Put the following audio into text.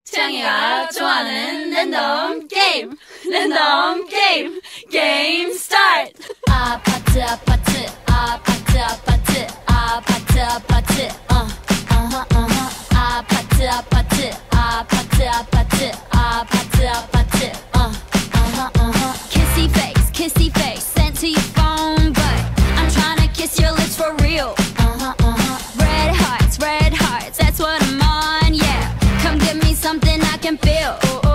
채영이가 좋아하는 랜덤 게임 게임 스타트. 아파트 아파트 아파트 아파트 아파트 아파트 아파트 아파트 아파트 아파트 아파트 아파트 kissy face sent to your phone but I'm trying to kiss your lips for real. Red hearts, that's what I'm on, yeah. Come give me something I can feel.